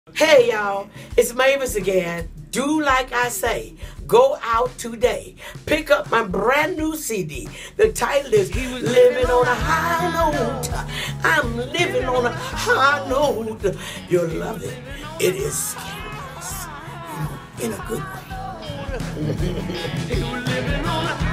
Hey y'all, it's Mavis again. Do like I say. Go out today. Pick up my brand new CD. The title is Living on a High Note. I'm living on a high note. You'll love it. It is scandalous. In a good way.